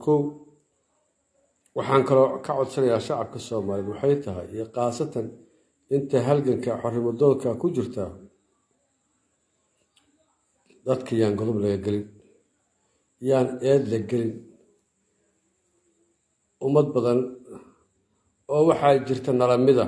كو waxaan kaloo ka codsanayaa shacabka Soomaaliyeed waxay tahay iyo qaasatan inta halganka xornimo-doonka ku jirta dadka yaan godob laga gelin yaan eed la gelin ummad badan oo waxaa jirta nalamida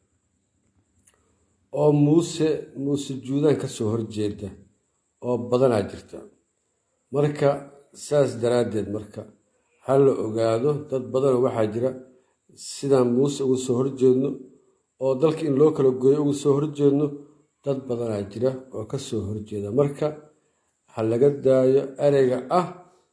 oo muuse juudaan ka soo horjeeda oo badanaa jirta marka saas daraadeed marka hal la ogaado dad badan waxaa jira sidaan muuse ugu soo horjeedno oo dalka in loo kala gooyo ugu soo horjeedno dad badanaa jira oo ka soo horjeeda marka ha laga daayo ereyga ah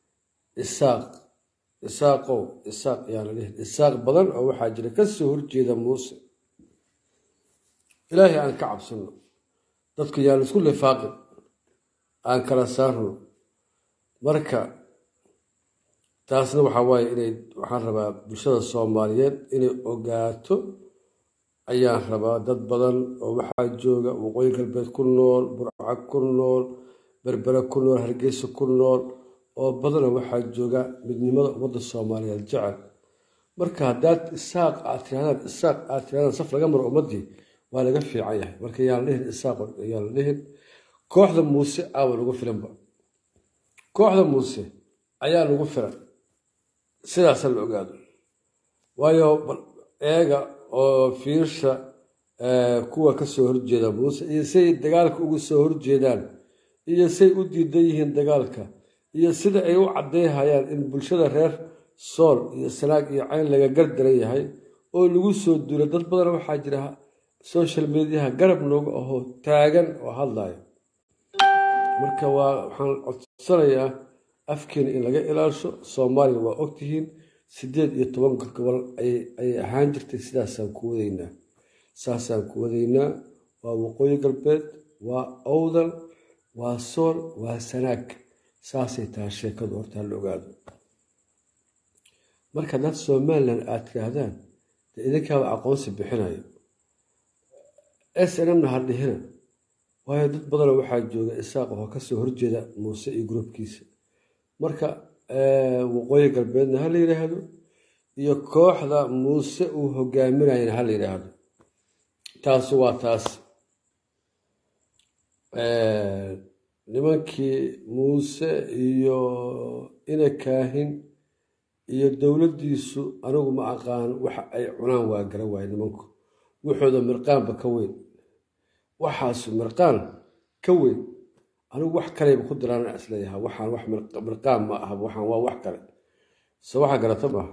isaaq yaana leh isaaq badan oo waxaa jira ka soo horjeeda muuse ilaahay aan ka cabsano dadku yaan isku lifaaqin aan kala saarno marka taasna waxaa waaye waxaan rabaa bulshada Soomaaliyeed inay ogaato ayaan rabaa dad badan oo waxaa jooga waqooyi galbeed ku nool Burca ku nool Berbera ku nool Hargeysa ku nool oo badan waxaa jooga midnimada ummadda Soomaaliyeed jecel marka haddaad isaaq aad tirahdaan saf laga maro ummadii waa laga fiican yahay marka yaan leeyahay isaaq yaan leeyahay kooxda muuse ayaa lagu filanba kooxda muuse ayaa lagu filan sidaas la ogaado waayo eega oo fiirsha kuwa ka soo horjeeda muuse iyo say dagaalka ugu soo horjeedaan iyo say u diidan yihiin dagaalka iyo sida ay u cadeeyayaan in bulshada reer Sool iyo Sanaag iyo Cayn laga gardaran yahay oo lagu soo duulay dad badan waxaa jira social media garab nooga oo taagan oo hadlaya marka waxaan codsanayaa afkeena in laga ilaasho Soomaaliya waa ogtihiin 18 gobol ay ahaan jirtay sidaasaan ku wadaynaa waa waqooyi galbeed waa awdal waa Sool waa Sanaag saasay tahay sheekadu horta la ogaado marka dad Soomaaliland aad tirahdaan idinka aqoonsi bixinayo SNM hadhina waayo dad badan waxaa jooga isaaq oo ka soo horjeeda muuse iyo groupkiisa marka waqooyi galbeedna hal yiraahdo iyo kooxda muuse uu hogaaminayna hal yiraahdo taas waa taas nimankii muuse iyo ina kaahin iyo dawladdiisu anigu ma aqaan waxa ay cunaan waa garan waay nimanku wuxuuda mirqaanba ka weyn waxaas mirqaan ka weyn anigu wax kale ku diraan asleeyahay waxaan wax mirqaan ma aha waxaan waa wax kale soo waxa garata ma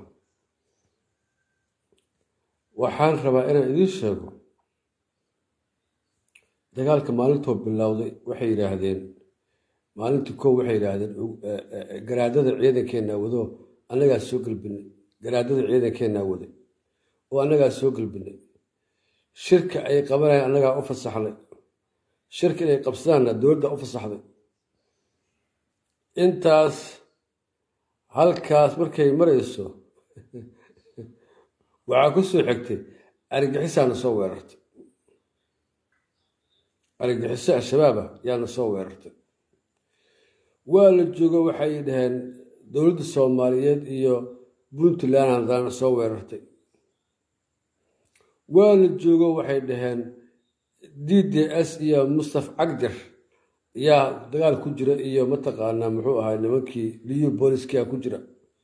waxaan rabaa inaan idin sheego dagaalka maalintuu bilowday waxay yiraahdeen maalintii koow waxay yiraahdeen garaadada ciidankeena wado anaga soo galbinay garaadada ciidankeena wado oo anaga soo galbinay shirka ay qabanayaan anaga u fasaxnay shirka ay qabsadaan dawladda u fasaxday intaas halkaas markay marayso waxa ku soo xigtay argagixisana soo weerartay argagixisa shabaab yaana soo weerartay waa la joogo waxay dhaheen dawladda Soomaaliyeed iyo Puntland aan soo weerartay waa la joogo waxay dhaheen DDS iyo Mustafa Cagdir yaa dagaal ku jira iyo mataqaanaa muxuu ahaa nimankii liyo booliska ku jira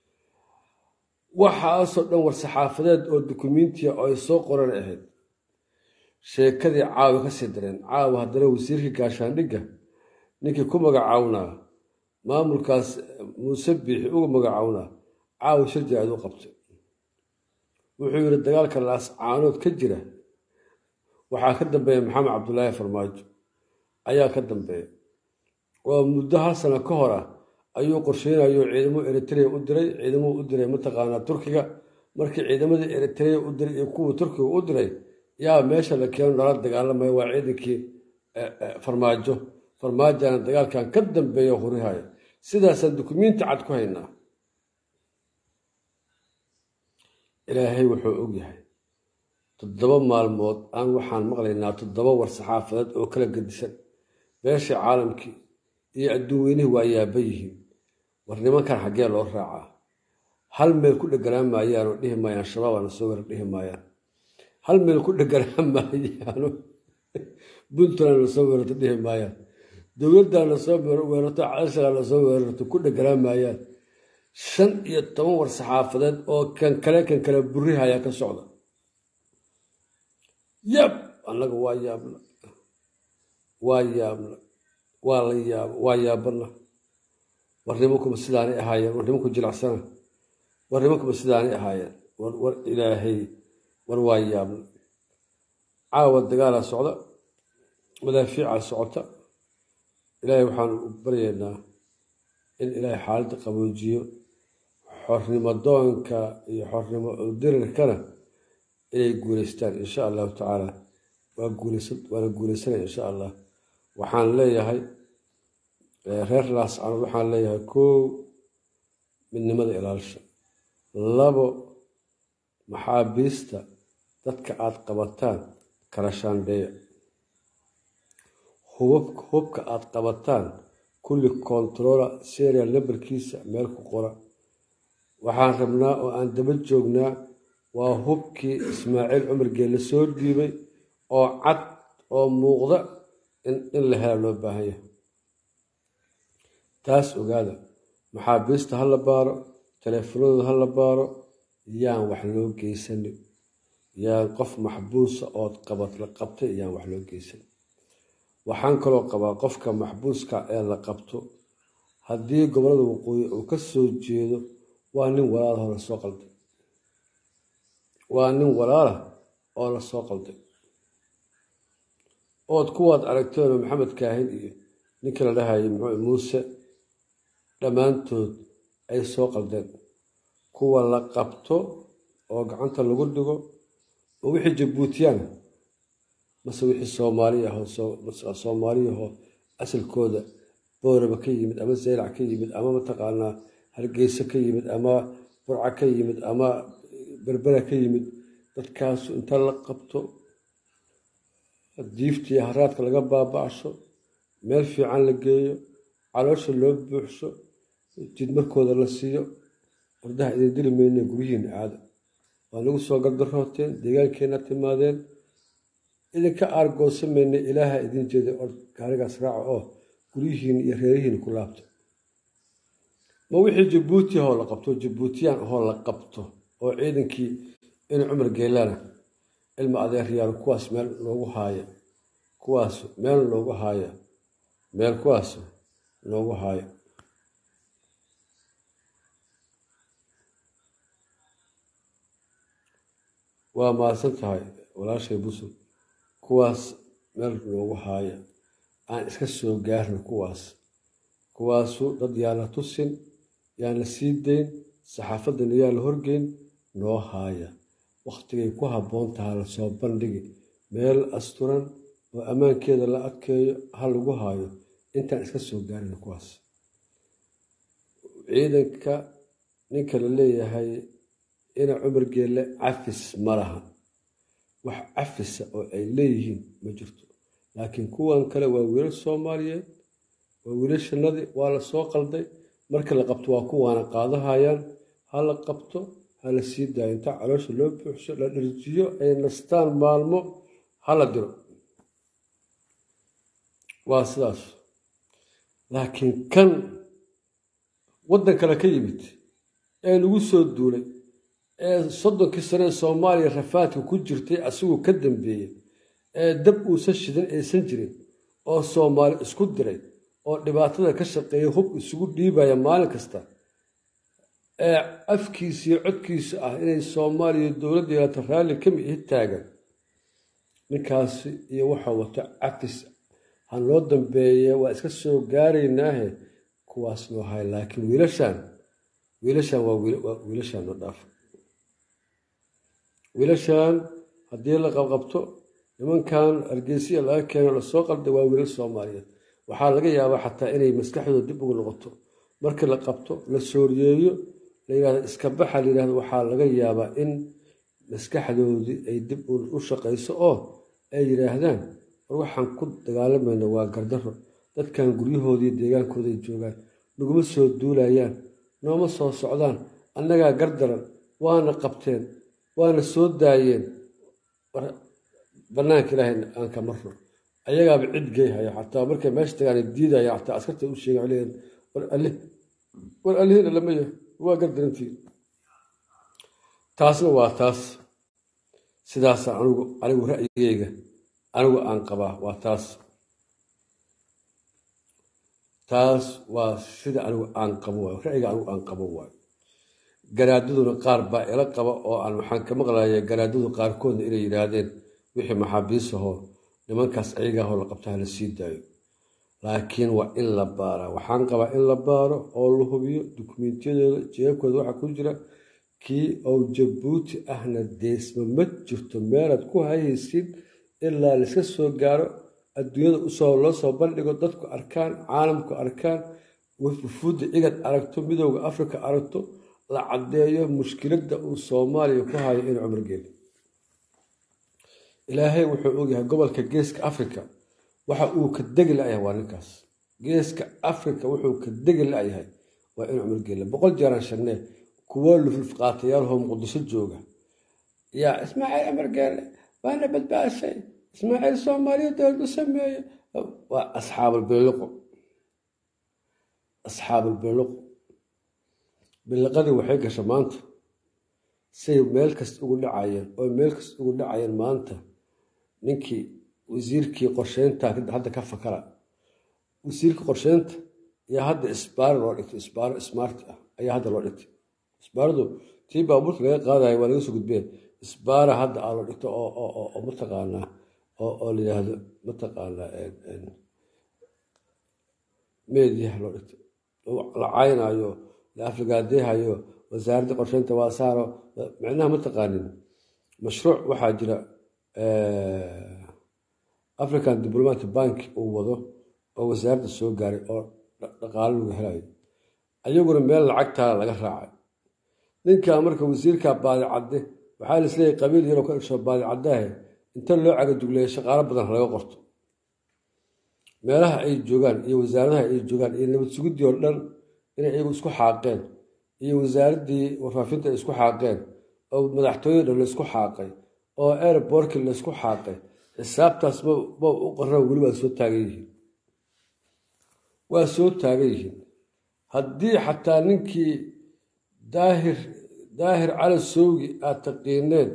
waxaasoo dhan war saxaafadeed oo dukumiintiya oo ay soo qoran ahayd sheekadii caawa ka sii dareen caawa haddana wasiirka gaashaandhigga ninkii ku magacawnaa maamulkaas muuse biixi ugu magacawnaa caawa shirji aad u qabtay wuxuu yiri dagaalka laas caanood ka jira waxaa ka dambeeya maxamed cabdullaahi farmaajo ayaa ka dambeeya oo muddo hal sano ka hor ayuu qorsheynayo ciidamo Eritrea u diray mataqaanaa Turkiga markii ciidamadii Eritrea u diray iyo kuwa Turkiga u diray yaa meesha la keenay dagaal dagaalamay waa ciidankii farmaajana dagaalkan ka dambeeya horihay sidaas dukumiinti cad ku haynaa ilaahay wuxuu og yahay 7 maalmood aan waxaan maqlaynaa 7 war saxaafadeed oo kala gedisan beesha caalamkii iyo adduunyada waa yaaba yihiin war nimankan xagee loo raacaa hal meel ku dheganaan maayaan oo dhihi maayaan shabaab aan soo weerar dhihi maayaan hal meel ku dheganaan maayaano puntland la soo weerarto dhihi maayaan dowladdan la soo weerarto caaisha la soo weerarto ku dheganaan maayaan 15 war saxaafadeed oo kan kale burihaya ka socda yab annaga waa yaabana war nimankuma sidaanay ahaayeen war nimanku jilacsana war nimankuma sidaanay ahaayeen war ilaahay war waa yaabna caawa dagaalaa socda madaafiicaa socota ilaahay waxaan u baryaynaa in ilaahay xaaladda qaboojiyo xornimo doonka iyo xornimo dirirkana inay guulaystaan insha allahu tacaala waana guulaysanaya insha allah waxaan leeyahay reer laascanood waxaan leeyahay 1 midnimada ilaalsha 2 maxaabiista dadka aad qabataan kala shaandheeya hubka aad qabataan kulli controller serial numberkiisa meel ku qora waxaan rabnaa oo aan daba joognaa waa hubkii Ismaaciil Cumar Geelle soo dhiibay oo cad oo muuqda in la helo loo baahan yahay taas ogaada maxaabiista ha la baaro telefoonada ha la baaro yaan wax loo geysanin yaan qof maxbuusa oo la qabtay yaan wax loo geysanin waxaan kaloo qabaa qofka maxbuuska ee la qabto haddii gobolada waqooyi uu ka soo jeedo waa nin walaal ah oo la soo qalday ood kuwaad aragteen maxamed kaahin iyo ninka la dhahayo muuse dhammaantood ay soo qaldeen kuwa la qabto oo gacanta lagu dhigo oo wixii jabuutiyaan mase wixii Soomaaliya asalkooda booraba ka yimid ama Seylac ka yimid ama mataqaanaa Hargeysa ka yimid ama Burca ka yimid ama Berbera ka yimid dadkaas inta la qabto diiftii haraadka laga baaba'sho meel fiican la geeyo caloosha loo buuxsho jid markooda la siiyo wardaha idin dili mayna guryihiin aada waa lagu soo gardarooteen deegaankeena timaadeen idinka aargoosamayna ilaaha idin jeeda oo gaarigaas raaca oo guryihiin iyo reerihiin ku laabto ma wixii Jabuuti hoo la qabto Jabuutiyaan hoo la qabto oo ciidankii in Cumar Geelana ilma adeeryaal kuwaas meel loogu haaya waa maasan tahay walaashay busul kuwaas meel loogu haaya aan iska soo gaarno kuwaasu dad yaana tusin yaana sii dayn saxaafadan yaa la horgeyn noo haaya waqtigay ku habboon tahay la soo bandhigi meel asturan oo ammaankeeda la adkeeyo ha lagu haayo intaan iska soo gaarin kuwaas ciidanka ninka la leeyahay ina Cumar Geelle cafis ma laha wax cafisa oo ay leeyihiin ma jirto laakiin kuwan kale waa wiilal Soomaaliyeed waa wiilashanadii waa la soo qalday marka la qabto waa kuwaana qaadahayaan ha la qabto ha la sii daayo inta caloosha loo buuxsho la dharjiyo ay nastaan maalmo ha la diro waa sidaas laakiin kan waddan kale ka yimid ee lagu soo duulay ee 30 sano Soomaaliya rafaadka ku jirtay asagoo ka dambeeyay ee dab uusan shidan aysan jirin oo Soomaali isku diray oo dhibaatada ka shaqeeyay hub isugu dhiibaya maalin kasta ee afkiisa iyo codkiisa ah inay Soomaaliya dowladda raalli ka mid taagan ninkaasi iyo waxa wata cafis han loo dambeeyay waa iska soo gaaraynaa kuwaas loo hay laakiin wiilashan waa wiilashan oo dhaaf wiilashan haddii la qabto nimankan Hargeysa laga keeno la soo qalday waa wiilal Soomaaliyeed waxaa laga yaabaa xataa inay maskaxdooda dib ugu noqoto markii la qabto la sooriyeeyo la yiraahdo iska baxa la yiraahdo waxaa laga yaabaa in maskaxdoodii ay dib u shaqeyso oo ay yiraahdaan war waxaan ku dagaalamayna waa gardaro dadkan guryahoodii deegaankooda ay joogaan naguma soo duulayaan nooma soo socdaan annagaa gardaran waana qabteen waana soo daayeen bannaanka ilaahay aan ka marno ayagaaba cid geeyhaya xataa markay meesha tagaan diidaya xataa askarta u sheega leeyihin war allihiina lama yahay waa gardarantiin taasna waa taas sidaasa anigu ra'yigeyga anigu aan qabaa waa taas waa sida anigu aan qabo waay ra'yiga anigu aan qabo waay garaadaduna qaar baa ila qaba oo aan waxaan ka maqlaya garaadadu qaarkoodna inay yidhaahdeen wixii maxaabiisahoo nimankaas ayagaahoo la qabtaa la sii daayo laakiin waa in la baaraa waxaan qabaa in la baaro oo la hubiyo dukumentiyadooda jeebkooda waxaa ku jira kii oo jabuuti ahna deesma ma jirto meelaad ku hayaysid ilaa laiska soo gaaro adduunyada loo soo bandhigo dadku arkaan caalamku arkaan wufuudda igad aragto midooda afrika aragto la caddeeyo mushkiladda uu soomaaliya ku hayo in cumar geeli ilaahay wuxuu ogyahay gobolka geeska afrika waxa uu ka degi la'yahay waa ninkaas geeska afrika wuxuu ka degi la'yahay waa in cumar geeli 100 jeeraan sheegnee kuwo lufulfqaatayaalhoo muqdisho jooga yaa ismaaciil cumar geele waana badbaashay ismaaciil soomaaliya dowlad u sameeye waa asxaabulbiliqo biliqadii waxay gasha maanta say meel kasta ugu dhacayeen maanta ninkii wasiirkii qorsheynta hadda ka fakara wasiirkii qorsheynta ayaa hadda isbaaro loo dhigtay isbaaro smart ah ayaa hadda loo dhigtay isbaaradu tii baabuurta laga qaadayo waa laga soo gudbeen isbaara hadda aa loo dhigto oo mataqaanaa oo la yidhaahdo mataqaanaa meediyaha loo dhigtay la caynayo la aflagaadeehayo wasaaradda qorsheynta waa saaro micnaha mataqaanin mashruuc waxaa jira african diplomatic bank uu wado oo wasaaradda soo gaaray oo dhaqaalo lagu helayo ayaguna meel lacagtaala laga raacay ninkaa marka wasiirkaa baadicadde waxaa la isleeyahay qabiil yaroo ka dhasho baadicaddahe inta loo cagadugleeya shaqaalo badan laga qorto meelaha ay joogaan iyo wasaaradaha ay joogaan iyo nabad sugiddii oo dhan inay iyagu isku xaaqeen iyo wasaaraddii warfaafinta ay isku xaaqeen oo madaxtooyada dhan laysku xaaqay oo airbortkii laysku xaaqay xisaabtaas ma u qarra weli waa soo taagan yihiin haddii xataa ninkii daahir cali sowgi aad taqiineen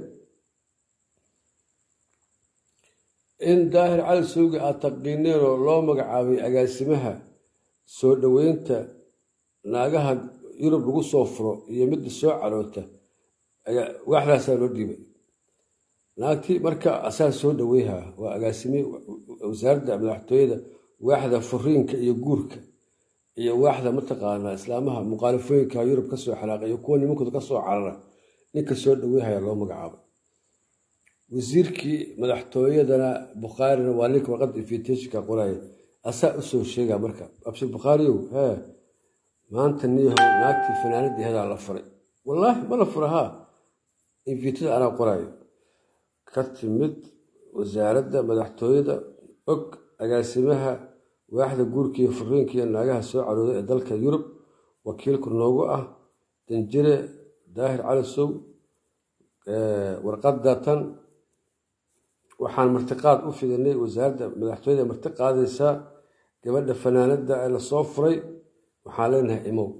in daahir cali sowgi aad taqiineen oo loo magacaabay agaasimaha soo dhoweynta naagaha yurub lagu soo furo iyo midda soo caroota waaxdaasaa loo dhiibay naagtii marka asaa soo dhoweyha waa agaasime wasaaradda madaxtooyada waaxda furiinka iyo guurka iyo waaxda mataqaanaa islaamaha muqaalifooyinka yurub ka soo xalaaqay iyo kuwa nimankooda ka soo carara ninka soo dhoweyhaya loo magacaabay wasiirkii madaxtooyadana bukhaarina waa ninka warqadda invitationka qoraya asaa u soo sheega marka abshir bukhaariyow maanta niyahow naagtii fanaanadii hadaa la furay wallaahi ma la fura haa invitada anaa qorayo ka timid wasaaradda madaxtooyada og agaasimaha waaxda guurka iyo furiinka iyo naagaha soo carooda ee dalka yurub wakiilku noogu ah danjire daahir cali sow warqadda tan waxaan martiqaad u fidinay wasaaradda madaxtooyada marti qaadaysaa gabadha fanaanada ee lasoo furay waxaan leenahay imow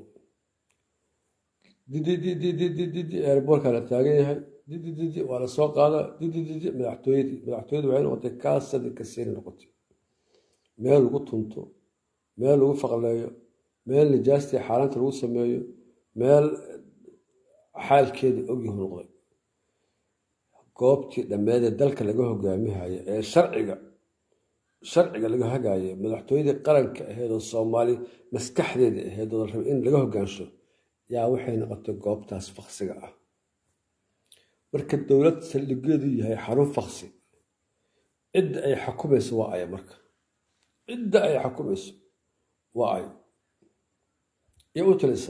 didi airbortka la taagan yahay didi waa lasoo qaada didi madaxtooyadu waxay noqotay kaasadi kaseeni noqotay meel lagu tunto meel lagu faqleeyo meel nijaastii xaaraanta lagu sameeyo meel xaalkeedii ogyahu noqday goobtii dhammeedee dalka laga hogaamihayo ee sharciga laga hagaayo madaxtooyadii qaranka aheed oo soomaali maskaxdeeda aheed oo la rabay in laga hogaansho yaa waxay noqotay goobtaas faqsiga ah marka dowlad saldhigeedu yahay xarun faqsi cidda ay xukumayso waa aya marka cidda ay xukumayso waa ay yay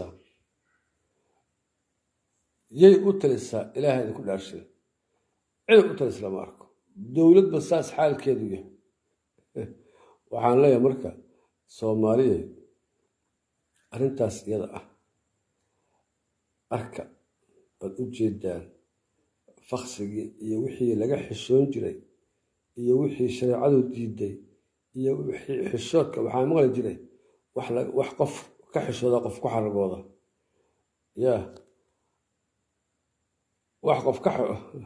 u talisaa ilaahay idinku dhaarshay cid u talis lama arko dowladba saas xaalkeedu yahay waxaan leeyahay marka soomaaliya arrintaas iyada ah arka bad u jeedaan faqsigii iyo wixii laga xishoon jiray iyo wixii shareecadu diiday iyo wixii xishoodka waxaa maqli jiray wax qof ka xishooda qof ku xaragooda yaa wax qof ka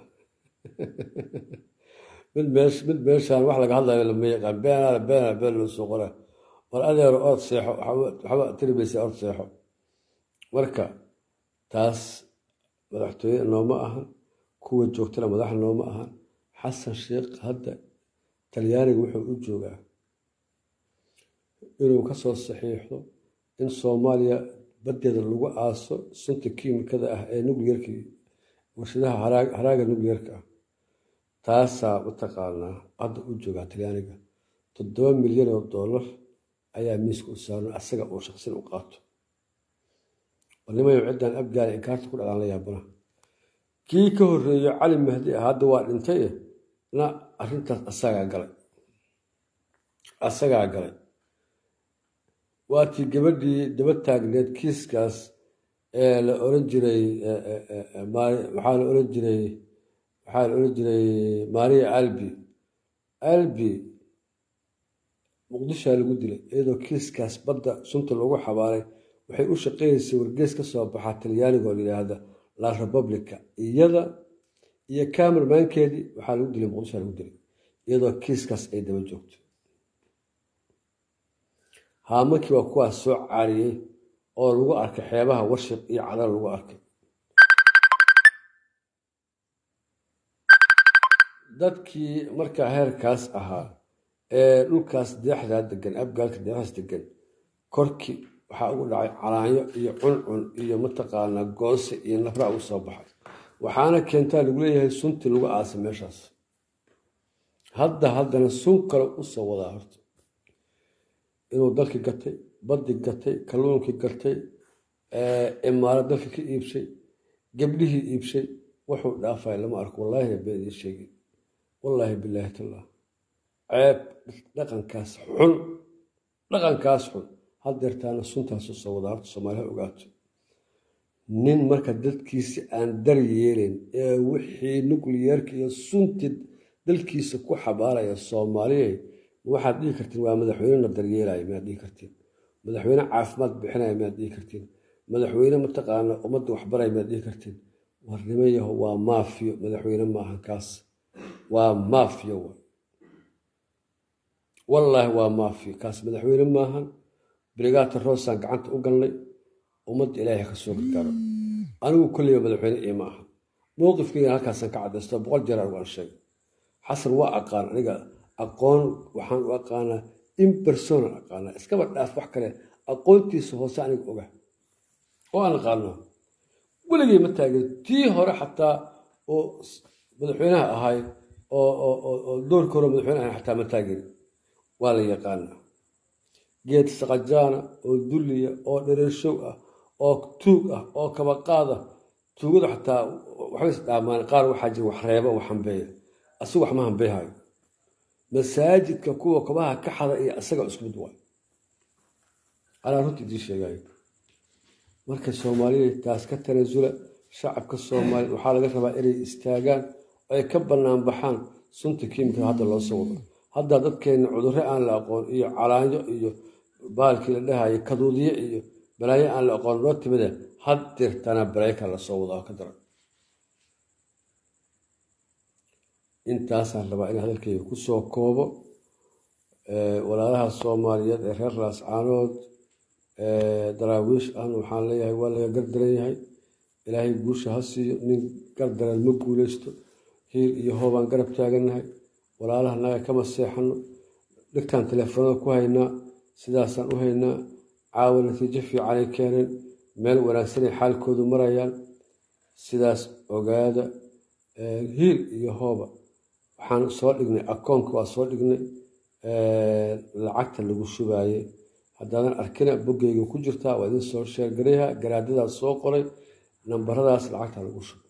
mid meeshaan wax laga hadlayo lama yaqaan been loo soo qora war adeero ood seexo waxba tiribaysa ood seexo marka taas madaxtooye nooma ahan kuwa joogtana madax nooma ahan xasan sheekh hadda talyaaniga wuxuu u joogaa inuu ka soo saxiixdo in soomaaliya baddeeda lagu aaso sunta kiimikada ah ee nuclearkii warshadaha haraaga nuclearka ah taasaa mataqaanaa hadda u joogaa talyaaniga $7 milyan ayaa miiska u saaran asaga uu shaqsin u qaato nimayo ciddaan abgaala inkaarta ku dhaqaan la yaabana kii ka horreeyo cali mahdi ah hadda waa dhintay na arrintaas asagaa galay waatii gabadhii daba taagneed kiiskaas ee la oran jiray waxaa la oran jiray maria albi muqdishaa lagu dilay iyadoo kiiskaas badda sunta lagu xabaaray waxay u shaqeynaysay wargees ka soo baxaa talyaaniga oo layidhaahda la republica iyada iyo kamermankeedii waxaa lagu dilay muqdishaa lagu dilay iyadoo kiiskaas ay daba joogto haamakii waa kuwaas soo caariyey oo lagu arkay xeebaha warshaq iyo cadal lagu arkay dadkii markaa heerkaas ahaa ee dhulkaas deexdaa degan abgaalka deexdaas degan korkii waxaa ugu dhacay calaanyo iyo cuncun iyo mataqaanaa goose iyo nafraa ugu soo baxay waxaana keentaa lagu leeyahay suntii lagu aasay meeshaas haddana sun kale u soo wadaa horta inuu dalkii gatay baddi gatay kalluunkii gatay imaarad dalka ka iibshay gabdhihii iibshay wuxuu dhaafay lama arko wallaahina been ii sheegin wallaahi bilaahi tallah ceeb dhaqankaas xun haddeertaana suntaas u soo wadaa horta soomaaliha ogaato nin marka dadkiisi aan dar yeelin ee wixii nuclearka iyo suntii dalkiisa ku xabaaraya soomaaliya waxaad dhihi kartiin waa madaxweynena daryeelaya miyaad dhihi kartiin madaxweyne caafimaad bixinaya miyaad dhihi kartiin madaxweyne mataqaana ummadda waxbaraya miyaad dhihi kartiin warnimayaho waa maafiyo madaxweyne maahan kaas waa maafiyo wallaahi waa maafiyo kaas madaxweyne maahan brigaata roosaan gacanta u galnay ummadda ilaahay ka soo gargaaro anigu kolleyba madaxweyne iima aha mowqifkeyga halkaasaan ka caddaysto 100 jeer aan sheegay xasan waa aqaan aniga aqoon waxaan u aqaanaa in persona aqaanaa iskaba dhaaf wax kale aqoontiisa hoose aniga oga oo aan aqaano weligay ma taagin tii hore xataa oo madaxweynaha ahay oo doorka hore madaxweyne ahay xataa ma taagin waa la yaqaanaa geed saqajaana oo dulliya oo dhereershow ah oo tuug ah oo kabaqaada tuugada xataa waxbay isdhaamaan qaar waxaa jira wax reeba wax hambeeya asigu wax ma hambeehayo masaajidka kuwa kabaha ka xada iyo asaga isku mid waay anaa runtii idii sheegayo marka soomaaliya taas ka tanaasula shacabka soomaaliya waxaa laga rabaa inay istaagaan oo ay ka bannaan baxaan sunta kiimikada hadda loo soo wado hadda dadkeenna cudurro aan la aqoon iyo calaanyo iyo baalkii la dhahayo kaduudiye iyo balaayo aan la aqoon noo timide haddeertana balayka la soo wado ka daran intaasaan rabaa in hadalkayga ku soo koobo walaalaha soomaaliyeed ee reer laascaanood daraawiish ahna waxaan leeyahay waa laga gardaran yahay ilaahay guusha ha siiyo nin gardaran ma guuleysto hiil iyo hoobaan garab taagannahay walaalaha naga kama seexano dhigtaan teleefoonada ku haynaa sidaasaan u haynaa caawa natiijo fiicanay keeneen meel wanaagsanay xaalkoodu marayaan sidaas ogaada hiil iyo hooba waxaan soo dhignay akoonka waa soo dhignay lacagta lagu shubaayey haddaadan arkina boggeyga ku jirtaa waa idin soo sheergareeha garaadadaas soo qoray nambaradaas lacagta lagu shubo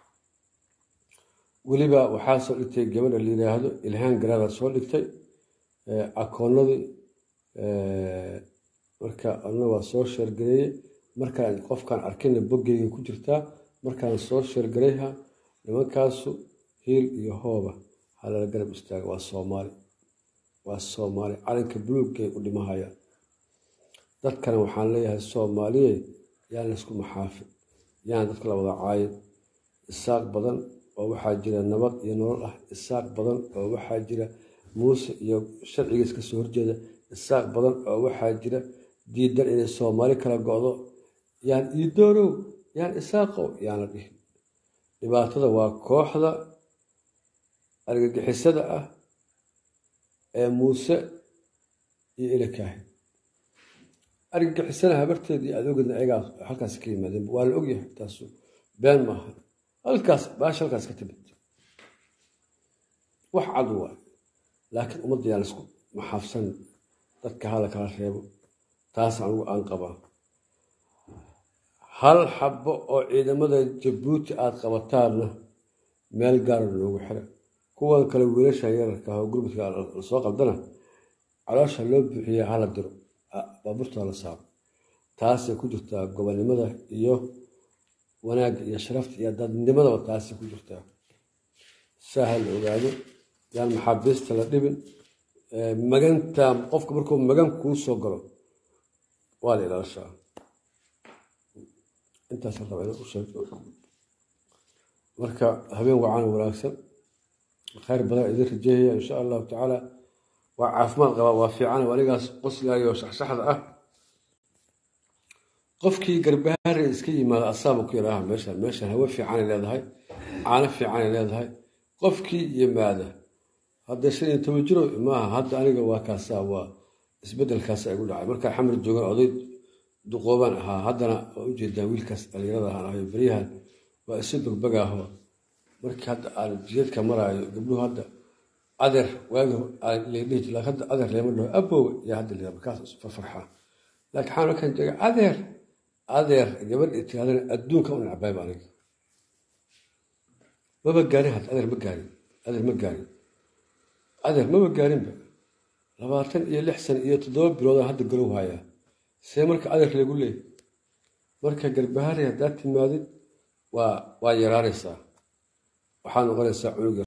weliba waxaa soo dhigtay gabadha la yidhaahdo ilhaan garaada soo dhigtay akoonadii marka adna waa soo sheergareeyey markaan qofkaan arkayna boggeyga ku jirtaa markaan soo sheergarayha nimankaasu hiil iyo hooba halala garab istaaga waa soomaali calanka buluugay u dhimahaya dadkana waxaan leeyahay soomaaliye yaan laysku maxaafin yaan dadka la wada caayin isaaq badan oo waxaa jira nabad iyo nolol ah isaaq badan oo waxaa jira muuse iyo sharcigiis ka soo horjeeda isaaq badan oo waxaa jira diidan inay soomaali kala go'do yaan iidoorow yaan isaaqow yaan la dhihin dhibaatada waa kooxda argagixisada ah ee muuse iyo ilakaahi argagixisana habarteedii aad ogeedna ayagaa halkaas ka yimaadeen waa la ogyahay taasu been maaha halkaas ka timid wax cad waay laakiin ummadda yaan laisku maxaafsan dadka hala kala reebo taas anigu aan qabaa hal xabbo oo ciidamada jabuuti aad qabataanna meel gaara loogu xira kuwan kale wiilasha yararka ah oo gurmudka lasoo qaldana caloosha loo buuxiya hala diro baabuurta la saaro taasay ku jirtaa gobonnimada iyo wanaagga iyo sharafta iyo dadnimadaba taasay ku jirtaa saa ha la ogaado yaan maxaabiista la dhibin maganta qofka markuu magan kuu soo galo waa la ilaashaa intaas la rabaa inaan u sheego marka habeen wacan wanaagsan khayr badan idin rajeeyaya insha allahu tacaala waa caafimaad qabaa waa fiican anigaas qoslaayo shaxshaxda ah qofkii garbahaare iska yimaada asaaba ku yidhaaha meeshan hawo fiicanay leedahay caano fiicanay leedahay qofkii yimaada hadda 15 jiro maaha hadda aniga waa kaasaa waa isbedelkaas igu dhacay markaa xamar joogan oday duqooban ahaa haddana waa ujeedaa wiilkaas dhalinyarada ahaan ahayo baryahan waa isu bogbagaaho markii hadda aan jidadka maraayo gabdhuhu hadda adeer waagi leedhihi jira hadda adeer leema dhaho abow yaa hadda leeyahay markaas farfarxaa laakiin xaan markaan jooga adeer gabadh tiraadana adduunka u nacbayba aniga maba gaarin hadda adeer maba gaarinba 26 sano iyo 7 bilood hadda galow haya see marka adeer lagu leeyahay marka garbahaare haddaad timaadid waa yaraanaysaa waxaa noqonaysaa cunug